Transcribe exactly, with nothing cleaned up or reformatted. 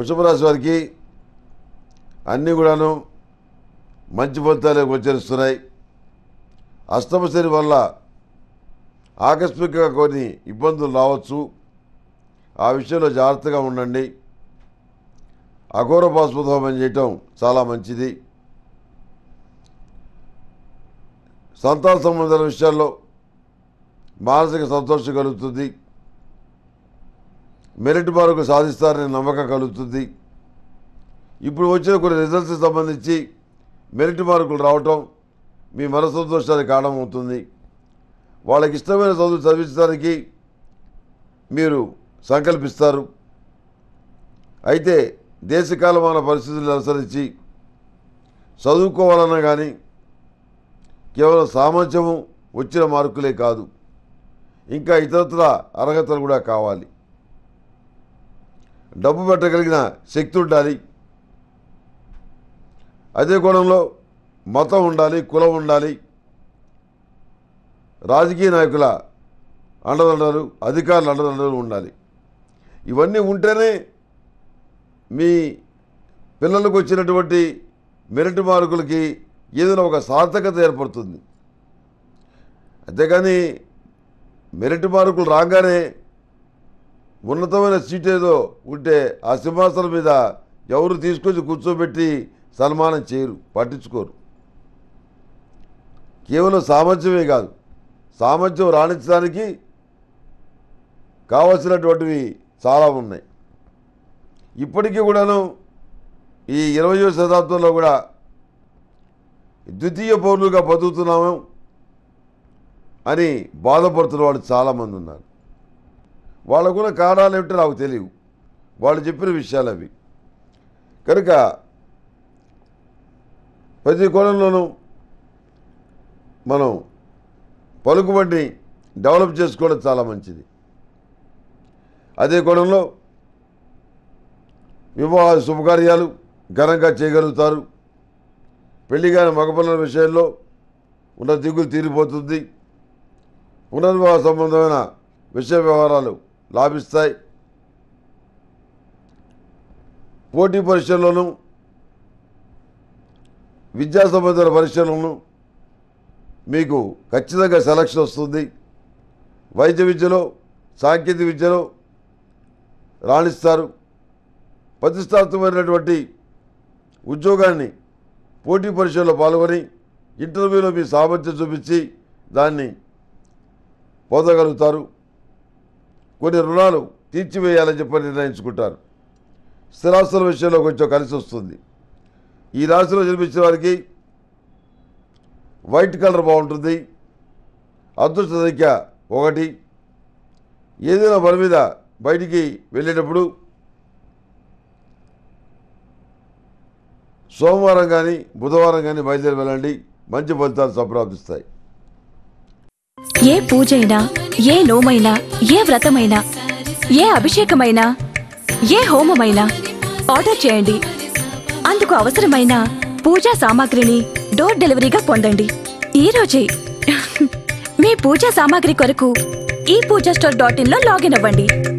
వృషభ రాశి వారికి అన్నీ కూడాను మంచి ఫలితాలే గోచరిస్తున్నాయి. అష్టమ శని వల్ల ఆకస్మికంగా కొన్ని ఇబ్బందులు రావచ్చు. ఆ విషయంలో జాగ్రత్తగా ఉండండి. అఘోర పాశుపత హోమం చేయటం చాలా మంచిది. సంతాన సంబంధాల విషయాల్లో మానసిక సంతోషం కలుగుతుంది. మెరిట్ మార్కులు సాధిస్తారనే నమ్మకం కలుగుతుంది. ఇప్పుడు వచ్చిన కొన్ని రిజల్ట్స్కి సంబంధించి మెరిట్ మార్కులు రావటం మీ మన సంతోషానికి కారణమవుతుంది. వాళ్ళకి ఇష్టమైన చదువు చదివించడానికి మీరు సంకల్పిస్తారు. అయితే దేశకాలమాన పరిస్థితులను అనుసరించి చదువుకోవాలన్నా కానీ కేవలం సామర్థ్యము వచ్చిన మార్కులే కాదు, ఇంకా ఇతరత్ర అర్హతలు కూడా కావాలి. డబ్బు పెట్టగలిగిన శక్తి ఉండాలి. అదే కోణంలో మతం ఉండాలి, కులం ఉండాలి, రాజకీయ నాయకుల అండదండలు, అధికారుల అండదండలు ఉండాలి. ఇవన్నీ ఉంటేనే మీ పిల్లలకు వచ్చినటువంటి మెరిట్ మార్కులకి ఏదైనా ఒక సార్థకత ఏర్పడుతుంది. అంతేగాని మెరిట్ మార్కులు రాగానే ఉన్నతమైన సీట్ ఏదో ఉంటే ఆ సింహాసనం మీద ఎవరు తీసుకొచ్చి కూర్చోబెట్టి సన్మానం చేయరు, పట్టించుకోరు. కేవలం సామర్థ్యమే కాదు, సామర్థ్యం రాణించడానికి కావలసినటువంటివి చాలా ఉన్నాయి. ఇప్పటికీ కూడాను ఈ ఇరవయో శతాబ్దంలో కూడా ద్వితీయ పౌరులుగా బతుకుతున్నాము అని బాధపడుతున్న వాళ్ళు చాలామంది ఉన్నారు. వాళ్ళకున్న కారణాలు ఏమిటో నాకు తెలియవు, వాళ్ళు చెప్పిన విషయాలు అవి. కనుక ప్రతి కోణంలోనూ మనం పలుకుబడిని డెవలప్ చేసుకోవడం చాలా మంచిది. అదే కోణంలో వివాహ శుభకార్యాలు ఘనంగా చేయగలుగుతారు. పెళ్లిగాని మగపిల్లల విషయంలో ఉన్న దిగులు తీరిపోతుంది. పునర్వివాహ సంబంధమైన విషయ వ్యవహారాలు లాభిస్తాయి. పోటీ పరీక్షల్లోనూ విద్యా సంబంధమైన పరీక్షల్లోనూ మీకు ఖచ్చితంగా సెలక్షన్ వస్తుంది. వైద్య విద్యలో, సాంకేతిక విద్యలో రాణిస్తారు. ప్రతిష్టాత్మకమైనటువంటి ఉద్యోగాన్ని పోటీ పరీక్షల్లో పాల్గొని ఇంటర్వ్యూలో మీ సామర్థ్యం చూపించి దాన్ని పొందగలుగుతారు. కొన్ని రుణాలు తీర్చివేయాలని చెప్పి నిర్ణయించుకుంటారు. స్థిరాస్తుల విషయంలో కొంచెం కలిసి వస్తుంది. ఈ రాశిలో జన్మించిన వారికి వైట్ కలర్ బాగుంటుంది. అదృష్ట సంఖ్య ఒకటి. ఏదైనా పని మీద బయటికి వెళ్ళేటప్పుడు సోమవారం కానీ బుధవారం కానీ బయలుదేరి వెళ్ళండి, మంచి ఫలితాలు సంప్రాప్తిస్తాయి. ఏ పూజైనా, ఏ నోమైనా, ఏ వ్రతమైనా, ఏ అభిషేకమైనా, ఏ హోమమైనా ఆర్డర్ చేయండి. అందుకు అవసరమైన పూజా సామాగ్రిని డోర్ డెలివరీగా పొందండి ఈ రోజే. మీ పూజా సామాగ్రి కొరకు ఈ పూజా స్టోర్ డాట్ ఇన్ లో లాగిన్ అవ్వండి.